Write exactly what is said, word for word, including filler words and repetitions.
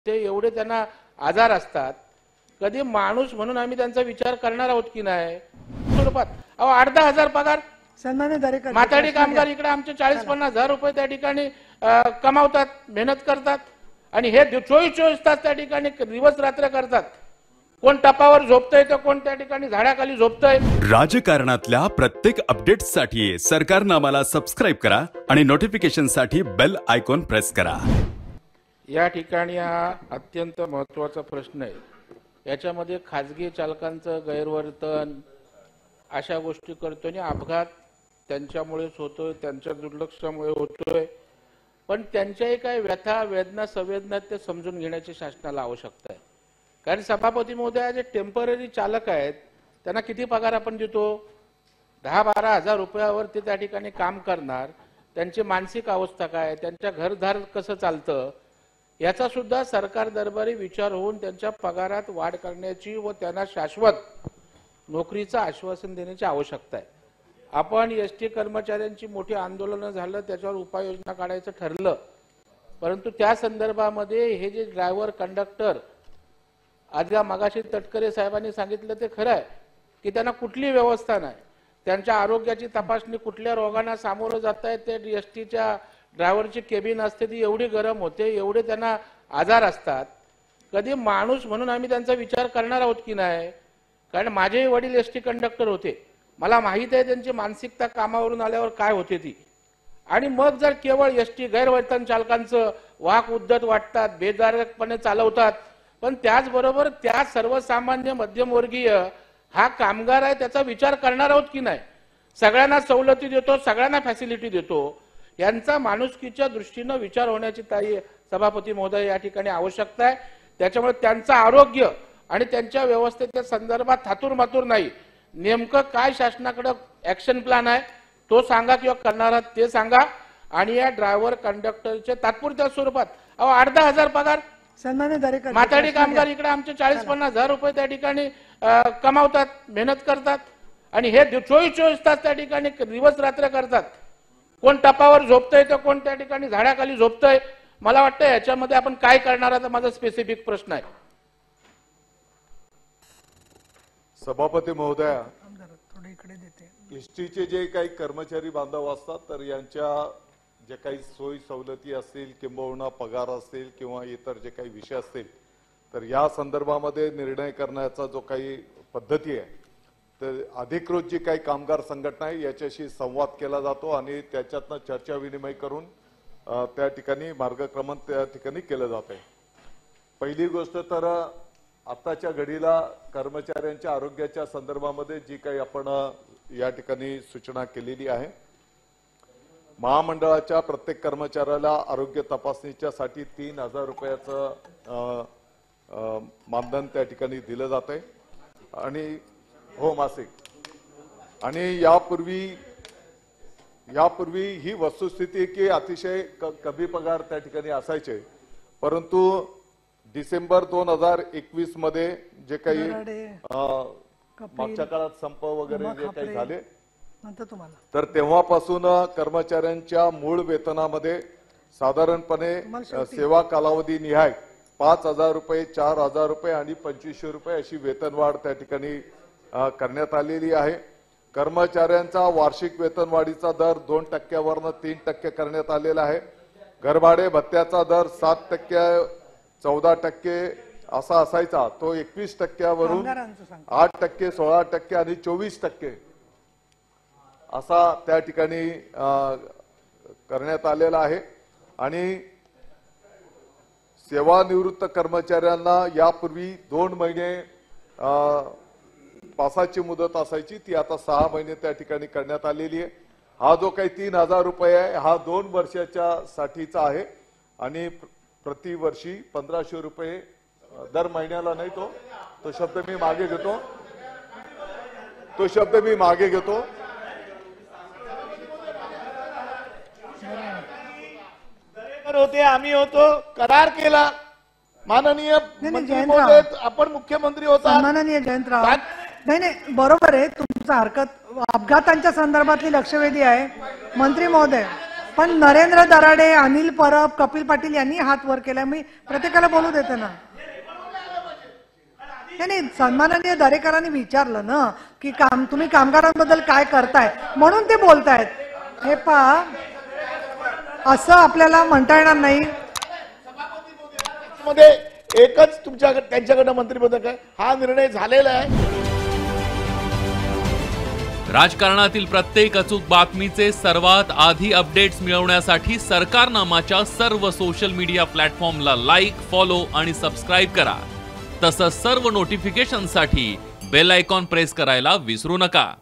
ते एवढे त्यांना आजार असतात, कधी माणूस म्हणून आम्ही त्यांचा विचार करणार आहोत की नाही स्वरूपात. अहो आठ दहा हजार पगार माथाडी कामगार इकडे आमचे चाळीस पन्नास हजार रुपये त्या ठिकाणी कमावतात, मेहनत करतात आणि हे चोवीस चोवीस तास त्या ठिकाणी दिवस रात्र करतात. कोण टपावर झोपतंय तर कोण त्या ठिकाणी झाडाखाली झोपतंय. राजकारणातल्या प्रत्येक अपडेट्ससाठी सरकारनामाला सबस्क्राइब करा आणि नोटिफिकेशनसाठी बेल आयकॉन प्रेस करा. या ठिकाणी हा अत्यंत महत्त्वाचा प्रश्न आहे. याच्यामध्ये खाजगी चालकांचं गैरवर्तन अशा गोष्टी करतो आणि अपघात त्यांच्यामुळेच होतोय, त्यांच्या दुर्लक्षामुळे होतोय. पण त्यांच्याही काही व्यथा वेदना संवेदना ते समजून घेण्याची शासनाला आवश्यकता आहे. कारण सभापती महोदया जे टेम्पररी चालक आहेत त्यांना किती पगार आपण देतो? दहा बारा हजार रुपयावर ते त्या ठिकाणी काम करणार. त्यांची मानसिक अवस्था काय, त्यांच्या घरदार कसं चालतं याचा सुद्धा सरकार दरबारी विचार होऊन त्यांच्या पगारात वाढ करण्याची व त्यांना शाश्वत नोकरीचं आश्वासन देण्याची आवश्यकता आहे. आपण एस टी कर्मचाऱ्यांची मोठी आंदोलनं झालं, त्याच्यावर उपाययोजना काढायचं ठरलं, परंतु त्या संदर्भामध्ये हे जे ड्रायव्हर कंडक्टर आज या मगाशी तटकरे साहेबांनी सांगितलं ते खरं आहे की त्यांना कुठली व्यवस्था नाही, त्यांच्या आरोग्याची तपासणी कुठल्या रोगांना सामोरं जात आहे ते एस टीच्या ड्रायव्हरची केबिन असते ती एवढी गरम होते, एवढे त्यांना आजार असतात. कधी माणूस म्हणून आम्ही त्यांचा विचार करणार आहोत की नाही. कारण माझेही वडील एस टी कंडक्टर होते, मला माहित आहे त्यांची मानसिकता कामावरून आल्यावर काय होते ती. आणि मग जर केवळ एस टी गैरवर्तन चालकांचं वाहक उद्धत वाटतात, बेदारकपणे चालवतात, पण त्याचबरोबर त्या सर्वसामान्य मध्यमवर्गीय हा कामगार आहे त्याचा विचार करणार आहोत की नाही. सगळ्यांना सवलती देतो, सगळ्यांना फॅसिलिटी देतो, यांचा माणुसकीच्या दृष्टीने विचार होण्याची ताई सभापती महोदय या ठिकाणी आवश्यकता आहे. त्याच्यामुळे त्यांचं आरोग्य आणि त्यांच्या व्यवस्थेच्या संदर्भात थातूर मातूर नाही, नेमकं काय शासनाकडे ऍक्शन प्लॅन आहे तो सांगा किंवा करणार आहात ते सांगा. आणि या ड्रायव्हर कंडक्टरचे तात्पुरत्या स्वरूपात अहो आठ दहा हजार पगार माथाडी कामगार इकडे आमचे चाळीस पन्नास हजार रुपये त्या ठिकाणी कमावतात, मेहनत करतात आणि हे चोवीस चोवीस तास त्या ठिकाणी दिवस रात्र करतात. कोण टपावर झोपतंय तर कोण त्या ठिकाणी झाडाखाली झोपतंय. मला वाटतं याच्यामध्ये आपण काय करणार आहात माझा स्पेसिफिक प्रश्न आहे. सभापती महोदया, एसटीचे जे काही कर्मचारी बांधव असतात तर यांच्या जे काही सोयी सवलती असतील किंबहुना पगार असतील किंवा इतर जे काही विषय असतील तर या संदर्भामध्ये निर्णय करण्याचा जो काही पद्धती आहे तर अधिकृत जी काही कामगार संघटना आहे याच्याशी संवाद केला जातो आणि त्याच्यातनं चर्चा विनिमय करून त्या ठिकाणी मार्गक्रमण त्या ठिकाणी केलं जात आहे. पहिली गोष्ट तर आताच्या घडीला कर्मचाऱ्यांच्या आरोग्याच्या संदर्भामध्ये जी काही आपण या ठिकाणी सूचना केलेली आहे, महामंडळाच्या प्रत्येक कर्मचाऱ्याला आरोग्य तपासणीच्या साठी तीन हजार रुपयाचं मानधन त्या ठिकाणी दिलं जात आहे आणि हो मासिक. आणि यापूर्वी यापूर्वी ही वस्तुस्थिती की अतिशय कमी पगार त्या ठिकाणी असायचे, परंतु डिसेंबर दोन हजार एकवीस मध्ये जे काही मागच्या काळात संप वगैरे जे काही झाले तर तेव्हापासून कर्मचाऱ्यांच्या मूळ वेतनामध्ये साधारणपणे सेवा कालावधी निहाय पाच हजार रुपये, चार हजार रुपये आणि पंचवीसशे रुपये अशी वेतनवाढ त्या ठिकाणी करण्यात आलेली आहे. कर्मचाऱ्यांचा वार्षिक वेतनवाढीचा दर दोन टक्क्यावरनं तीन टक्के करण्यात आलेला आहे. घरभाडे भत्त्याचा दर सात टक्के चौदा टक्के असा असायचा, तो एकवीस टक्क्यावरून आठ टक्के सोळा टक्के आणि चोवीस टक्के असा त्या ठिकाणी करण्यात आलेला आहे. आणि सेवानिवृत्त कर्मचाऱ्यांना यापूर्वी दोन महिने पासाची मुदत असायची, ती आता सहा महिने त्या ठिकाणी करण्यात आलेली आहे. हा जो काही तीन हजार रुपये आहे हा दोन वर्षाच्या साठीचा आहे आणि प्रतिवर्षी पंधराशे रुपये दर महिन्याला नाही. तो तो शब्द मी मागे घेतो तो शब्द मी मागे घेतो होते आम्ही होतो, करार केला माननीय आपण मुख्यमंत्री होता माननीय जयंतराव. नाही नाही बरोबर आहे तुमचं हरकत. अपघातांच्या संदर्भातली लक्षवेधी आहे मंत्री महोदय. पण नरेंद्र दराडे, अनिल परब, कपिल पाटील यांनी हात वर केला. मी प्रत्येकाला बोलू देते ना. नाही सन्माननीय दरेकरांनी विचारलं ना की काम तुम्ही कामगारांबद्दल काय करताय म्हणून ते बोलतायत. हे पहा असं आपल्याला म्हणता येणार नाही. मध्ये एकच तुमच्या त्यांच्याकडनं मंत्रिपद काय हा निर्णय झालेला आहे. राजकारणातील प्रत्येक अचूक बातमीचे सर्वात आधी अपडेट्स मिळवण्यासाठी सरकारनामाच्या सर्व सोशल मीडिया प्लॅटफॉर्मला लाईक, फॉलो आणि सबस्क्राईब करा. तसंच सर्व नोटिफिकेशनसाठी बेल आयकॉन प्रेस करायला विसरू नका.